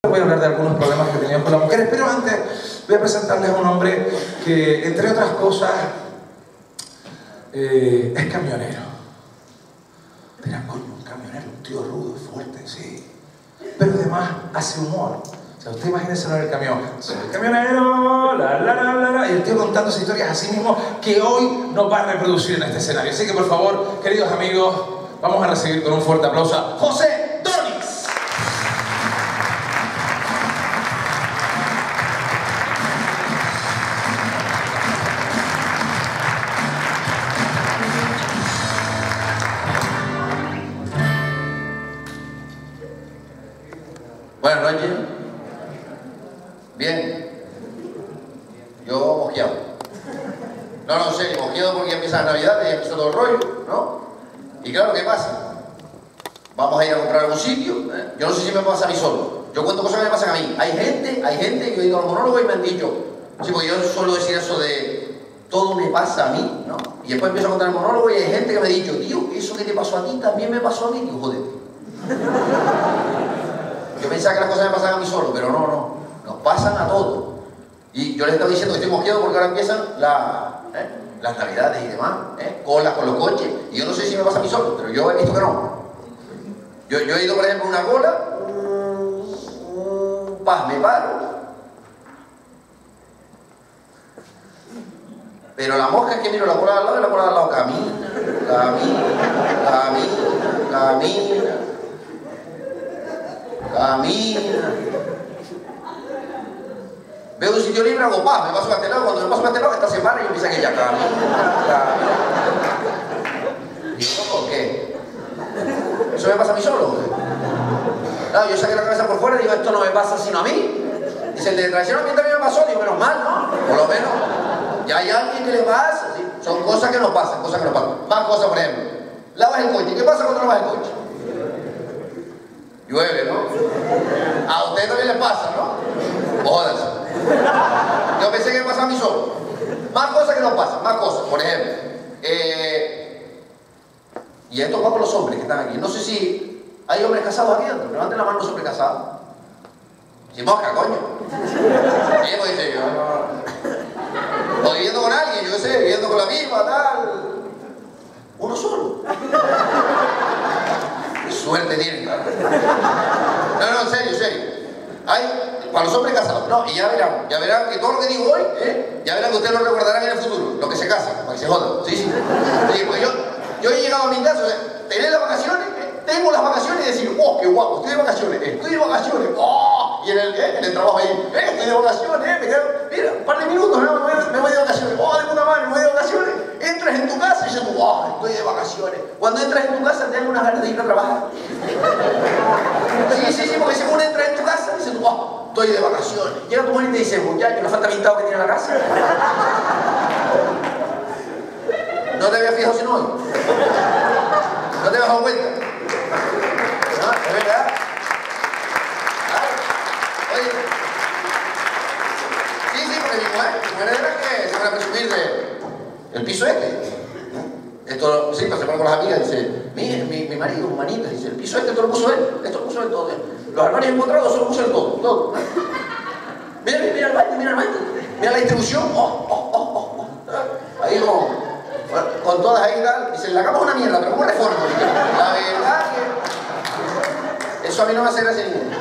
Voy a hablar de algunos problemas que tenían con las mujeres, pero antes voy a presentarles a un hombre que, entre otras cosas, es camionero. Dirán, coño, un camionero, un tío rudo, fuerte, sí. Pero además hace humor. O sea, usted imagínese en el camión. Soy el camionero, y el tío contando esas historias así mismo que hoy nos va a reproducir en este escenario. Así que, por favor, queridos amigos, vamos a recibir con un fuerte aplauso a José Donix. Buenas noches. Bien. Yo mosqueado. No sé, mosqueado porque ya empiezan las navidades, ya empieza todo el rollo, ¿no? Y claro, ¿qué pasa? Vamos a ir a comprar a algún sitio, ¿eh? Yo no sé si me pasa a mí solo. Yo cuento cosas que me pasan a mí. Hay gente que yo he ido al monólogo y me han dicho, sí, porque yo suelo decir eso de todo me pasa a mí, ¿no? Y después empiezo a contar el monólogo y hay gente que me ha dicho, tío, eso que te pasó a ti también me pasó a mí, tío, jódete. Yo pensaba que las cosas me pasaban a mí solo, pero no, nos pasan a todos. Y yo les estaba diciendo que estoy mosqueado porque ahora empiezan las navidades y demás, colas con los coches. Y yo no sé si me pasa a mí solo, pero yo he visto que no. Yo he ido, por ejemplo, a una cola, me paro. Pero la mosca es que miro la cola de al lado y la cola de al lado camina. Veo un sitio libre, hago me paso para este lado, cuando me paso para este lado, esta se para y empieza que ella camina. ¿Y eso por qué? ¿Eso me pasa a mí solo? Claro, yo saqué la cabeza por fuera y digo, esto no me pasa sino a mí. Dice, el de traición a mí también me pasó, digo, menos mal, ¿no? Por lo menos, ya hay alguien que le pasa, ¿sí? Son cosas que nos pasan, Más cosas, por ejemplo, lavas el coche, ¿qué pasa cuando lavas el coche? Llueve, ¿no? A ustedes también les pasa, ¿no? Jódanse. Yo pensé que me pasaba a mí solo. Más cosas que nos pasan, más cosas. Por ejemplo, y esto va con los hombres que están aquí. No sé si hay hombres casados aquí dentro. Levanten la mano los hombres casados. Si mosca, coño. Y pues dice yo, no. O viviendo con alguien, yo qué sé, viviendo con la misma, tal. Uno solo. Suerte tienen, ¿no? No, en serio. Hay, para los hombres casados, no, y ya verán que todo lo que digo hoy, ya verán que ustedes lo recordarán en el futuro, los que se casan, para que se jodan, sí. Pues yo he llegado a mi casa, o sea, tener las vacaciones, tengo las vacaciones y decir, oh, qué guapo, estoy de vacaciones, oh, y en el trabajo ahí, estoy de vacaciones, me quedo, mira, un par de minutos, me voy de vacaciones, oh, de puta madre, me voy de vacaciones, entras en tu casa y dices, oh, estoy de vacaciones. Cuando entras en tu casa te dan unas ganas de ir a trabajar. Sí, porque según entras en tu casa dices, oh, estoy de vacaciones. Llega tu mujer y te dice, muchacho, ¿no falta pintado que tiene la casa? ¿No te habías fijado sino hoy? ¿No te habías dado cuenta? ¿No? ¿Es verdad? Oye, sí, porque mi mujer era que se van a presumir del piso este. Esto, sí, se pone con las amigas y dice, mire, mi marido, manita, dice, el piso esto lo puso él, todo. Los armarios empotrados se lo puso él todo. Mira el baño, mira la distribución, ahí con todas ahí tal, dice, la cama es una mierda, pero ¿cómo reforma? La verdad que eso a mí no me hace gracia ninguna.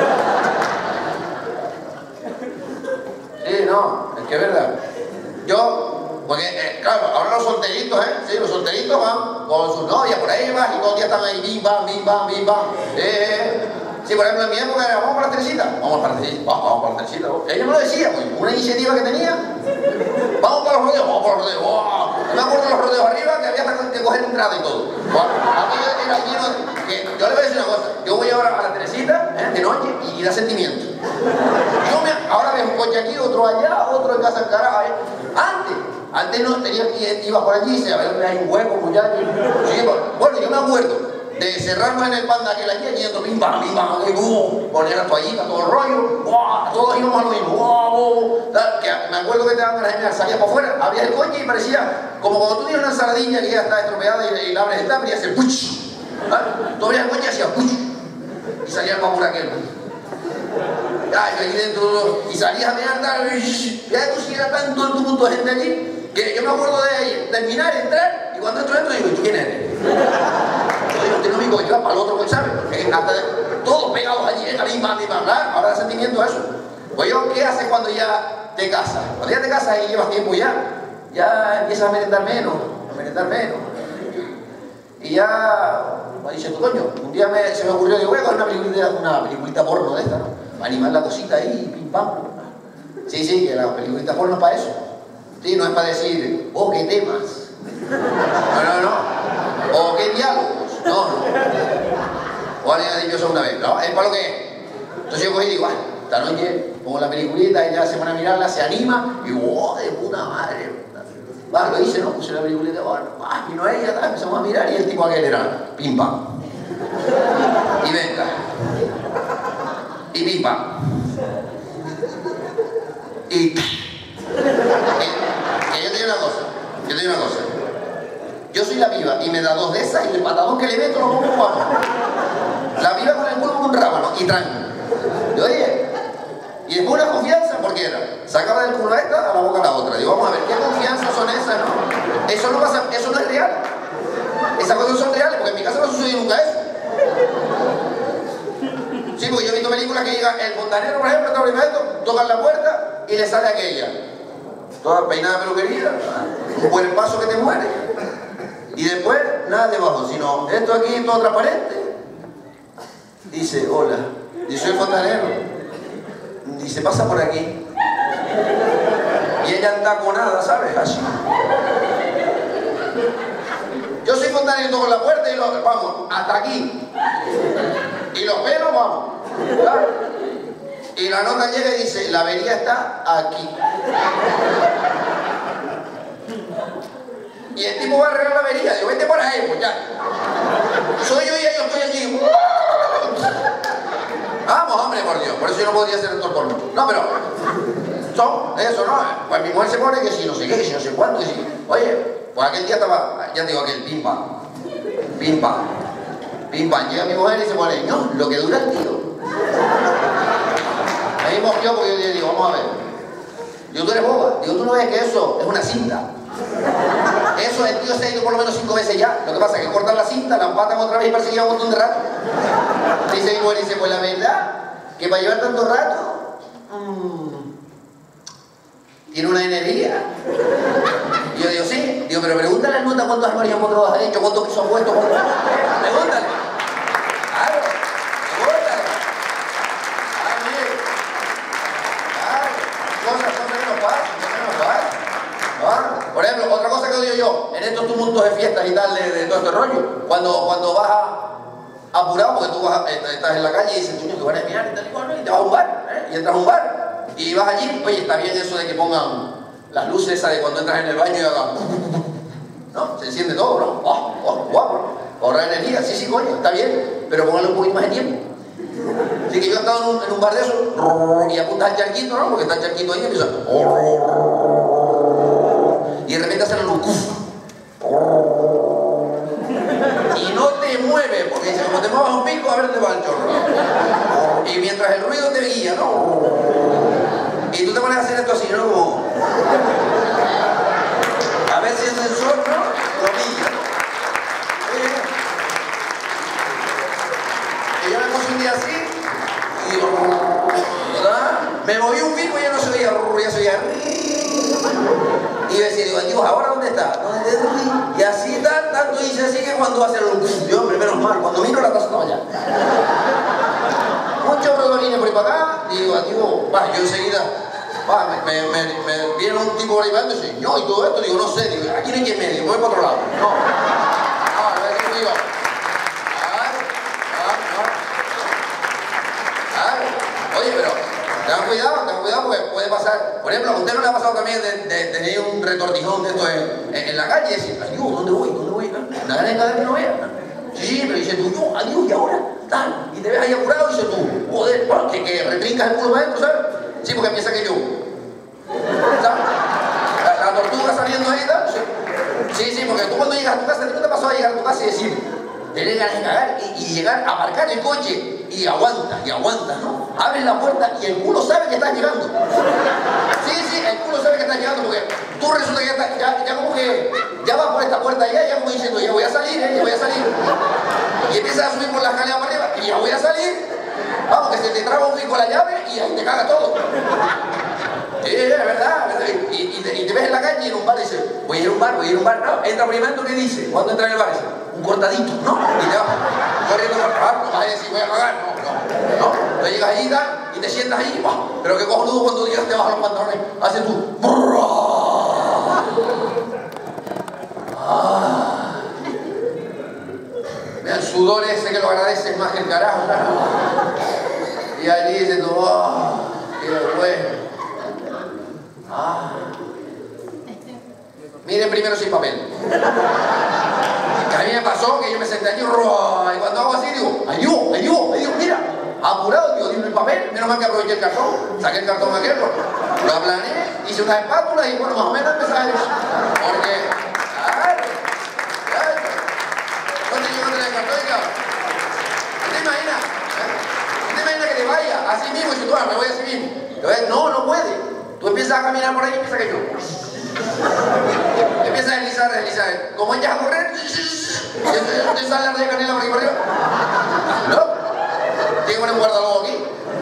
Sí, no, es que es verdad. Porque, claro, ahora los solteritos, sí, los solteritos van con sus novias por ahí, y todos los días están ahí, bim, bam. Sí, por ejemplo, en mi época era, vamos para la Teresita. Vamos para la Teresita. Ella me lo decía, pues, una iniciativa que tenía. Vamos para los rodeos. Wow. Me acuerdo de los rodeos arriba que había que coger entrada y todo. A mí era lleno yo le voy a decir una cosa. Yo voy ahora a la Teresita, de noche, y da sentimiento. Ahora veo un coche aquí, otro allá, otro en casa del carajo. Antes no tenía que iba por allí y decía, a ver, hay un hueco, muchacho. Sí, bueno, yo me acuerdo de cerrarnos en el panda que la guía yendo bim bam, poner la toallita, todo el rollo, todos íbamos a lo mismo, que me acuerdo que te daban la gente, salía para afuera, abrías el coche y parecía como cuando tú tienes una ensaladilla que ya está estropeada y la abres el tapa y hace puch. Tú abrías el coche y hacía puch. Y salía el vapor aquel. Yo allí dentro, y salías a mirar, ya tú si era tanto el tumulto de gente allí, que yo me acuerdo de terminar, entrar, y cuando entro, digo, ¿y tú quién eres? Yo digo, tengo mi coche, para el otro coche, ¿sabes? Todos pegados allí, ¿verdad? Ahora da sentimiento eso. Pues yo, ¿qué haces cuando ya te casas? Cuando ya te casas y llevas tiempo ya empiezas a merendar menos. Y ya, me dice tu coño, un día se me ocurrió, digo, voy a coger una peliculita porno de esta, ¿no? Para animar la cosita ahí, pim pam. Sí, que la peliculita porno es para eso. Sí, no es para decir, oh, qué temas. No. O qué diálogos. No. O alguien ha dicho eso una vez, ¿no? Es para lo que es. Entonces yo cogí y digo, esta noche pongo la peliculita, ella se pone a mirarla, se anima, y digo, oh, de puta madre. Lo hice, ¿no? Puse la peliculita, y no ella, empezamos a mirar, y el tipo aquel era, pim pam. Y venga. Y pim pam. Y que yo te digo una cosa. Yo soy la viva y me da 2 de esas y el patadón que le meto lo pongo guapo. La viva con el culo como un rábano y tranqui. Y oye, y después una confianza, porque era, sacaba del culo a esta, a la boca a la otra. Digo, vamos a ver, ¿qué confianza son esas, no? Eso no pasa, eso no es real. Esas cosas son reales, porque en mi casa no sucedió nunca eso. Sí, porque yo he visto películas que llega el fontanero, por ejemplo, tocan la puerta y le sale aquella. Toda peinada peluquería, un buen paso que te muere. Y después, nada debajo, sino esto aquí todo transparente. Dice, hola, yo soy el fontanero. Dice, pasa por aquí. Y ella entaconada, ¿sabes? Así. Yo soy fontanero, toco la puerta y vamos, hasta aquí. Y los pelos, vamos. ¿Claro? Y la nota llega y dice, la avería está aquí. Y el tipo va a arreglar la avería. Digo, vete por ahí, pues ya. Soy yo y yo estoy allí. Vamos, hombre, por Dios. Por eso yo no podría ser actor porno. No, pero... eso, ¿no? Pues mi mujer se pone que si no sé qué, que si no sé cuánto, que si... Oye, pues aquel día estaba... Ya te digo, aquel pim pam. Pim pam. Pim pam. Llega mi mujer y se pone, no, lo que dura el tío. Ahí movió porque yo le digo, vamos a ver. Digo, tú eres boba. Digo, tú no ves que eso es una cinta. Eso el tío se ha ido por lo menos 5 veces ya. Lo que pasa es que cortan la cinta, la empatan otra vez y parece que lleva un montón de rato. Dice mi mujer, dice, pues la verdad, que para llevar tanto rato, tiene una energía. Y yo digo, sí. Digo, pero pregúntale al nota cuántos armarios mostrados ha hecho, cuántos pisos han puesto. Pregúntale. Claro. Pregúntale. Cosas son menos fáciles. Por ejemplo, otra cosa que digo yo, en estos tumultos de fiestas y tal, de todo este rollo, cuando vas apurado, porque tú estás en la calle y dices, coño, que van a mirar y tal y cual, y te vas a un bar, y entras a un bar, y vas allí, oye, está bien eso de que pongan las luces esas de cuando entras en el baño y hagan, ¿no? Se enciende todo, ¿no? Guapo, ahorrar energía, sí, coño, está bien, pero póngale un poquito más de tiempo. Así que yo he estado en un bar de esos, y apuntas al charquito, ¿no? Porque está el charquito ahí y empieza, y de repente hacen la luz, y no te mueves, porque dice, como te muevas un pico, a ver dónde va el chorro. Y mientras el ruido te guía, ¿no? Y tú te pones a hacer esto así, ¿no? Como... a ver si el sensor, ¿no? Lo pilla. Y yo me puse un día así, y digo, ¿verdad? Me moví un pico y ya no se oía, ya se oía. Y yo decía, digo, Dios, ¿ahora dónde está? Y así tanto hice así que cuando hace el... Yo, menos mal, cuando miro la cosa estaba allá. Muchos rodolines por ahí para acá, y digo, Dios, yo enseguida, me viene un tipo por ahí para y dice, yo, y todo esto, digo, no sé, digo, aquí no hay quien me diga, voy para otro lado. No, a ver qué digo. Oye, pero ten cuidado porque puede pasar. Por ejemplo, ¿a usted no le ha pasado también de tener un retortijón de esto en la calle y decir, adiós, ¿dónde voy? Una gana de cada que no vea. Sí, pero dice tú, yo, adiós, y ahora, tal. Y te ves ahí apurado y dices tú, joder, que retrincas el culo para adentro, ¿sabes? Sí, porque piensa que yo. ¿Sabes? La tortuga saliendo ahí, ¿sabes? Sí, porque tú cuando llegas a tu casa, ¿no te pasó a llegar a tu casa y decir, tener ganas de cagar y llegar a aparcar el coche? y aguantas, ¿no? Abres la puerta y el culo sabe que estás llegando. Sí, el culo sabe que estás llegando porque tú resulta que ya como que ya vas por esta puerta ya como diciendo, ya voy a salir, ya voy a salir. Y empiezas a subir por la escalera para arriba y ya voy a salir. Vamos, que se te traba un fico la llave y ahí te caga todo. Sí, es verdad. Y te ves en la calle y en un bar y dices, voy a ir a un bar, no. Entra primero, ¿qué dice? ¿Cuándo entra en el bar? Dice, un cortadito, ¿no? Y te vas corriendo para trabajar, no vas a decir, voy a cagar, no. Tú llegas ahí y te sientas ahí, ¡oh! Pero qué cojonudo cuando llegas te bajas los pantalones, haces tú. Mira el sudor ese que lo agradeces más que el carajo, ¿no? Y allí dices tú, qué bueno. Miren primero sin papel. Que a mí me pasó que yo me senté allí y cuando hago así digo, ayú, mira, apurado, digo, dime el papel, menos mal que aproveché el cartón, saqué el cartón aquel, lo aplané, hice unas espátulas y bueno, más o menos empecé a eso. Porque, no te llevo el cartón y claro. ¿Te imaginas que te vaya así mismo y dices, bueno, me voy así mismo? No puede. Tú empiezas a caminar por ahí y empiezas que yo. Empiezas a deslizar. Como echas a correr, te sale la de canela por aquí por arriba. ¿No? Tienes que poner un guardalobo aquí.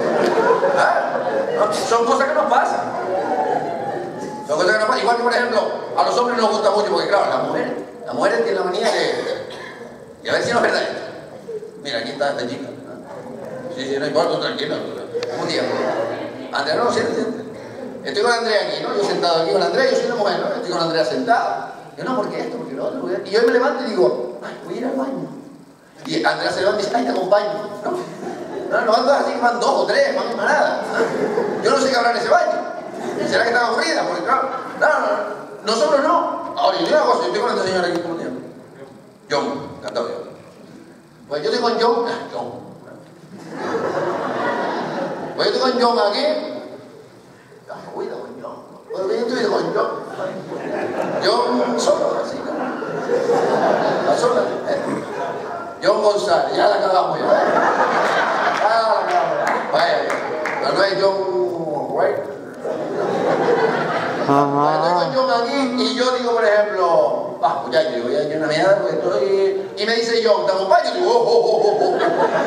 ¿Ah? Son cosas que nos pasan. Igual que, por ejemplo, a los hombres nos gusta mucho, porque claro, las mujeres tienen la manía de... Y a ver si no es verdad esto. Mira, aquí está esta chica. Sí, no importa, tranquilo. Un día. Andrea, no, siéntate. Estoy con Andrea aquí, ¿no? Yo sentado aquí con Andrea, yo soy una mujer, ¿no? Estoy con Andrea sentada. Yo, no, ¿por qué esto? ¿Por qué lo otro? Y yo me levanto y digo, ay, voy a ir al baño. Y Andrea se levanta y dice, ay, te acompaño. No van todas así, van 2 o 3, van más nada. Yo no sé qué habrá en ese baño. ¿Será que están aburridas? Porque claro, nosotros no. Ahora, yo digo una cosa, yo estoy con esta señora aquí como tiempo. John, encantado yo. Pues yo estoy con John. Pues yo estoy con John aquí. Cuidado con John. Pues yo estoy con John. John solo, así, ¿no? La sola. John González, ya la acabamos ya. Vaya, no es John White. Estoy con John aquí y yo digo, por ejemplo, muchacho, yo voy a echar una meada porque estoy... Y me dice John, ¿te acompaño? Y digo,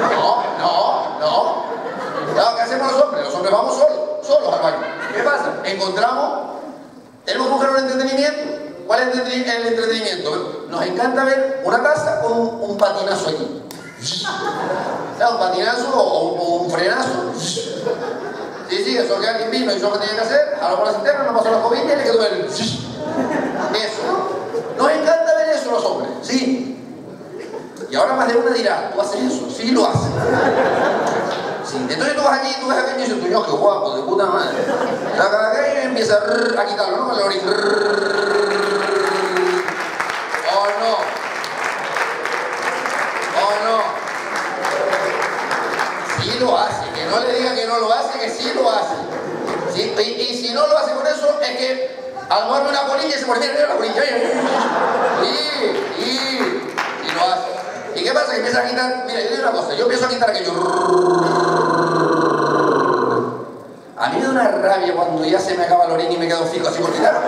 no. ¿Qué hacemos los hombres? Los hombres vamos solos al baño. ¿Qué pasa? Tenemos que buscar un entretenimiento. ¿Cuál es el entretenimiento? Nos encanta ver una taza con un patinazo aquí. Un patinazo o un frenazo. Sí, eso es que alguien vino y hizo lo que tenía que hacer, jaló por la cisterna, no pasó la cobilla y le quedó el... Eso, ¿no? Nos encanta ver eso los hombres, sí. Y ahora más de una dirá, ¿tú haces eso? Sí, lo haces. Sí. Entonces tú vas allí, tú ves a aquel y dices, tú, qué guapo, de puta madre. Y empieza a quitarlo, ¿no? Con la orilla. Oh, no. Sí lo hace, que no le diga que no lo hace, que sí lo hace. ¿Sí? Y si no lo hace con eso, es que a lo mejor ve una colilla y se pone, mira la colilla. Y lo hace. ¿Y qué pasa? Que empieza a quitar, mira, yo digo una cosa, yo empiezo a quitar aquello. A mí me da una rabia cuando ya se me acaba el orín y me quedo fijo así por quitar.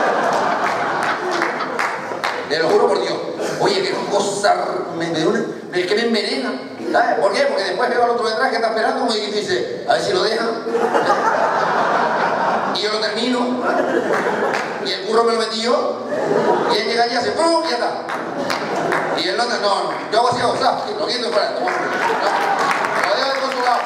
Te lo juro por Dios. Oye, qué cosa, es que me envenena. ¿Sabes por qué? Porque después veo al otro detrás que está esperando y dice, a ver si lo dejan. Y yo lo termino. Y el curro me lo metí yo. Y él llega allí y hace ¡pum! Y ya está. Y el otro, no, yo hago así, ¿sabes? Lo quito y fuera. Lo dejo del consulado.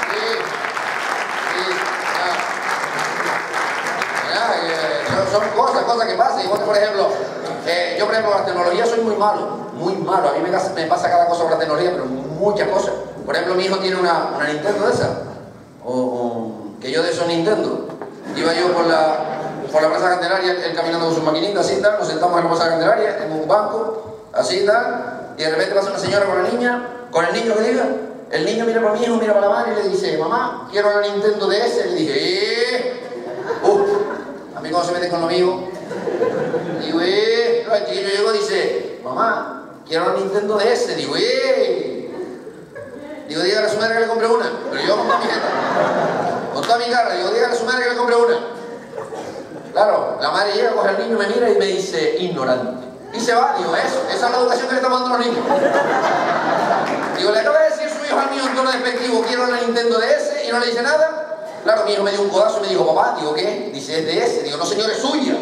Son cosas que pasan. Igual que, por ejemplo, yo, por ejemplo, con la tecnología soy muy malo. Muy malo. A mí me pasa cada cosa con la tecnología, pero muchas cosas. Por ejemplo, mi hijo tiene una Nintendo de esa. Que yo de esos Nintendo. Iba yo por la Plaza Candelaria, él caminando con sus maquinitas, así tal, nos sentamos en la Plaza Candelaria, en un banco, así tal, y de repente pasa una señora con la niña, con el niño que diga, el niño mira para mi hijo, mira para la madre y le dice, mamá, quiero la Nintendo DS, le dije, a mí cuando se meten con lo mío, digo, no, el chiquillo llegó y dice, mamá, quiero la Nintendo DS, digo, Digo, dígale a su madre que le compré una. Pero yo con toda mi jeta, con toda mi cara, digo, dígale a su madre que le compré una. Claro, la madre llega, coge al niño, me mira y me dice, ignorante. Y se va, digo, eso, esa es la educación que le estamos dando a los niños. Digo, le acaba de decir su hijo al mío en tono despectivo, quiero la Nintendo DS, y no le dice nada. Claro, mi hijo me dio un codazo y me dijo, papá, digo, ¿qué? Dice, es DS. Digo, no señor, es suya.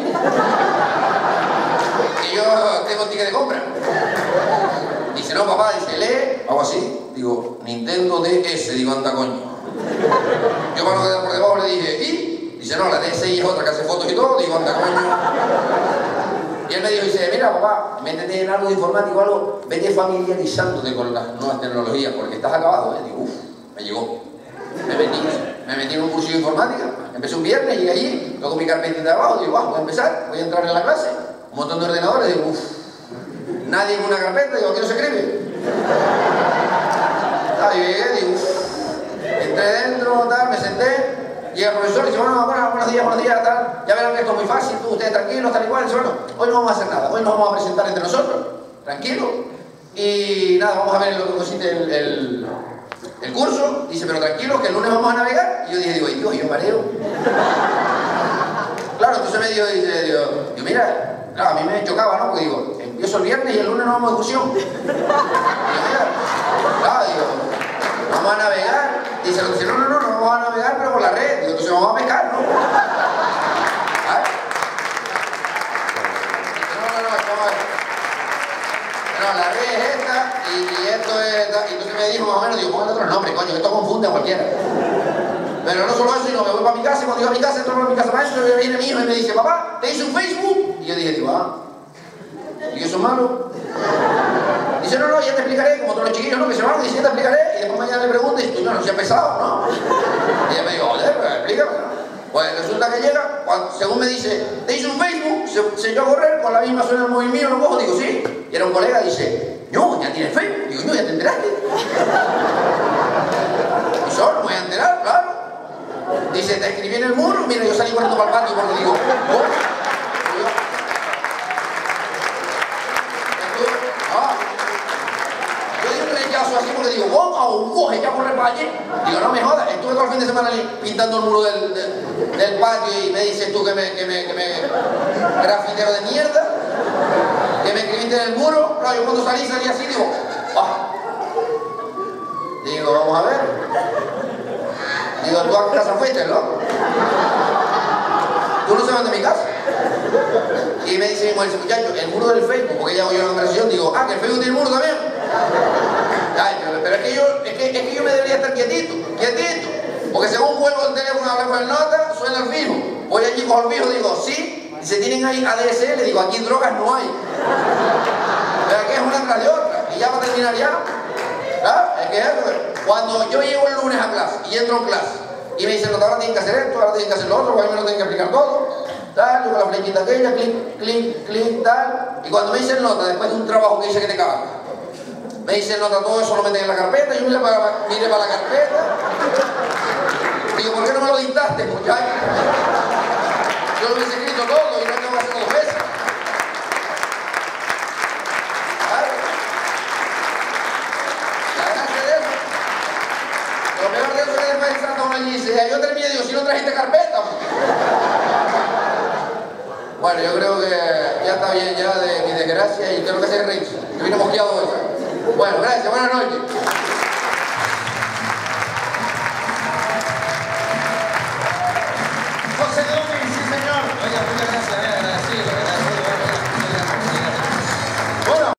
Que yo tengo ticket de compra. Dice, no, papá, dice, lee, hago así. Digo, Nintendo DS. Digo, anda, coño. Yo para no quedar por debajo le dije, ¿y? Dice, no, la DSi es otra que hace fotos y todo. Digo, anda, coño. Y él me dijo, dice, mira, papá, métete en algo de informático o algo, vete familiarizándote con las nuevas tecnologías, porque estás acabado. Digo, uff, me llegó. Me metí en un curso de informática. Empecé un viernes, llegué allí, luego mi carpetita de abajo, digo, voy a empezar, voy a entrar en la clase, un montón de ordenadores, digo, uff, nadie en una carpeta, digo, aquí no se escribe. Llegué, digo, uff, entré dentro, tal, me senté, llega el profesor y dice, bueno, buenos días, tal, ya verán que esto es muy fácil, tú, ustedes tranquilos, tal y cual, dice, bueno, hoy no vamos a hacer nada, hoy nos vamos a presentar entre nosotros, tranquilos, y nada, vamos a ver lo que consiste el curso. Dice, pero tranquilo, que el lunes vamos a navegar. Y yo dije, digo, ay Dios, yo mareo. Claro, entonces me dijo, digo, mira, claro, a mí me chocaba, ¿no? Porque digo, empiezo el viernes y el lunes no vamos a excursión. Digo, mira, claro, digo, vamos a navegar. Dice, no vamos a navegar, pero por la red. Digo, entonces vamos a pescar, ¿no? No, la red es esta y esto es esta. Y entonces me dijo más o menos, digo, pongan otros nombres, coño, que esto confunde a cualquiera. Pero no solo eso, sino que voy para mi casa y cuando llego a mi casa, entro para mi casa para eso, y viene mi hijo y me dice, papá, ¿te hice un Facebook? Y yo dije, digo, ¿y eso es malo? Dice, no, ya te explicaré, como todos los chiquillos, ¿no? Que se van, dice, ya te explicaré. Y después mañana le pregunto y dice, no, si ha pesado, ¿no? Y ella me dijo, joder, pues explícame, ¿no? Pues resulta que llega, según me dice, ¿te hice un Facebook? Se echó a correr con la misma suena del móvil mío, lo cojo, digo, sí. Y era un colega, dice, no, ya tienes Facebook. Digo, no, ya te enteraste. Y solo me voy a enterar, claro. Dice, te escribí en el muro. Mira, yo salí corriendo para el patio porque digo, yo di un rechazo así porque digo, ya corre para allí. Digo, no me jodas, estuve todo el fin de semana pintando el muro del patio y me dices tú que me grafitero de mierda, que me escribiste en el muro. No, yo cuando salí así, digo, digo, vamos a ver. Digo, tú a qué casa fuiste, ¿no? Tú no se van de mi casa. Y me dice mi mujer, muchacho, el muro del Facebook, porque ella oyó la conversación, digo, que el Facebook tiene muro también. Ay, pero es que yo me debería estar quietito. Porque según cuelgo el teléfono a hablar con el nota, suena el fijo. Voy allí con el fijo, digo, sí. Dice, ¿tienen ahí ADSL? Digo, aquí drogas no hay. Pero aquí es una tras de otra. Y ya va a terminar ya. ¿Ah? Es que cuando yo llego el lunes a clase y entro en clase y me dicen, ahora tienen que hacer esto, ahora tienen que hacer lo otro, porque a mí me lo tienen que explicar todo, tal, yo con la flechita aquella, clic, tal. Y cuando me dicen nota, después de un trabajo que dice que te cagas, me dicen nota, todo eso lo meten en la carpeta, yo mire para la carpeta. Digo, ¿por qué no me lo dictaste, muchacho? Yo lo hubiese escrito todo y no tengo que hacerlo 2 veces. Lo peor de eso es que después el santo uno dice, yo terminé, digo, si no trajiste carpeta. Bueno, yo creo que ya está bien ya de mi desgracia y tengo que hacer rich. Yo vine mosqueado hoy. Bueno, gracias, buenas noches.